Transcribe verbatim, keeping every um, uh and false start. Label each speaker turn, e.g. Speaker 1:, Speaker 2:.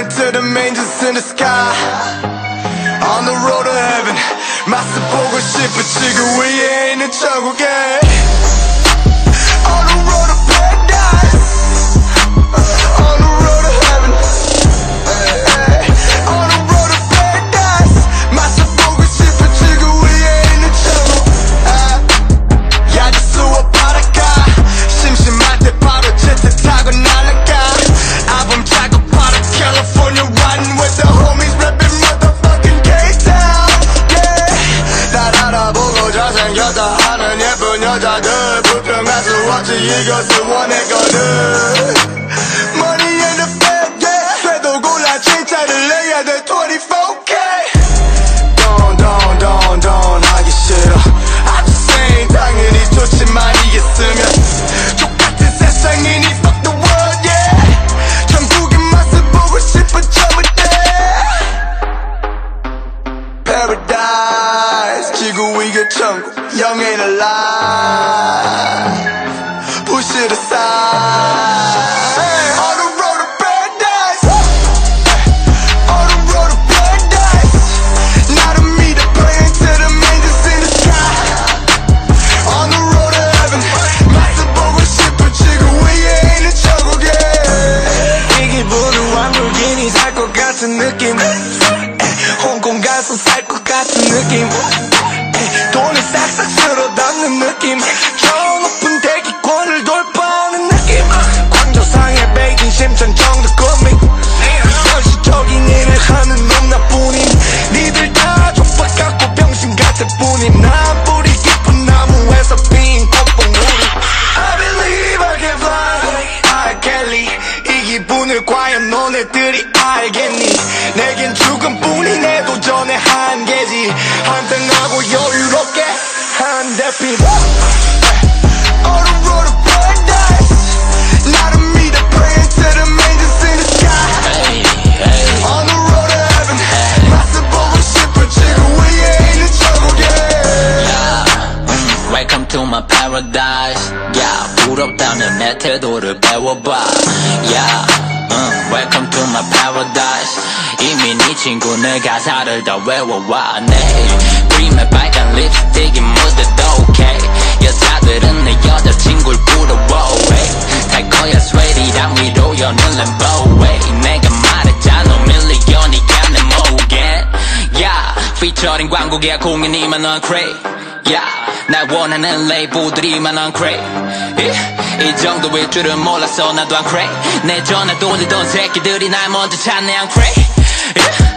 Speaker 1: to the angels in the sky. On the road to heaven 맛을 보고 싶어 지구 위에 있는 천국에. On the road to paradise, on the road to heaven, on the road to paradise 맛을 보고 싶어 지구 위에 있는 천국. 야지수와 바닷가 심심할 때 바로 제트 타고 날아가. 앨범 작업하러 California riding with the homies rapping motherfucking K-Town. Yeah, 날 알아보고 잘생겼다 하는 예쁜 여자들 불평할 수 없지 이것을 원했거든. Money in the bag, yeah. 그래도 골라 진짜를 내야 돼 twenty-four K. Don't, don't, don't, don't 하기 싫어. I'm just saying 당연히 좋지만 이겼으면 똑같은 세상이니 fuck the world, yeah. 천국의 맛을 보고 싶어 전부 다. Paradise 지구 위의 천국 Young ain't alive. Push it aside. On the road to paradise, on the road to paradise. Now to me the plane to the angels in the sky. On the road to heaven 맛을 보고 싶어 지구 위에 있는 천국에. 이 기분은 lamborghini 살 것 같은 느낌. 홍콩 가서 살 것 같은 느낌. 돈을 싹싹 쓸어 담는 느낌. 저 높은 대기권을 돌파하는 느낌. 광조상의 베이징 심천 정도 꿈이. 현실적인 일을 하는 놈 나뿐임. 니들 다 족박 같고 병신 같을 뿐임. 난 뿌리 깊은 나무에서 핀 꽃봉우리. I believe I can fly, I can leave. 이 기분을 과연 너네들이 알겠니? 내겐 죽음뿐이 내 도전의 한계지. 한평하고 여유롭게 한 대피. On the road to paradise, now to me the praying to the angels in the sky. On the road to heaven 맛을 보고 싶어 지구 위에 있는 천국에.
Speaker 2: Welcome to my paradise. Yeah, 부럽다면 내 태도를 배워봐. Yeah, uh, welcome to my paradise. 이미 네 친구는 가사를 다 외워왔네. 그림의 빨간 립스틱이 묻어도 okay. 여자들은 내 여자친구를 부러워해. 탈 거야 스웨이랑 위로 여는 램보웨이. 내가 말했잖아 밀리언이야 내 목에. Yeah, 피처링 광고 계약 공연이만 넌 crazy. Yeah, 날 원하는 레이블들이만 난 crazy. 이 정도일 줄은 몰랐어 나도 안 crazy. 내 전화 돌리던 새끼들이 날 먼저 찾네 I'm crazy. Yeah.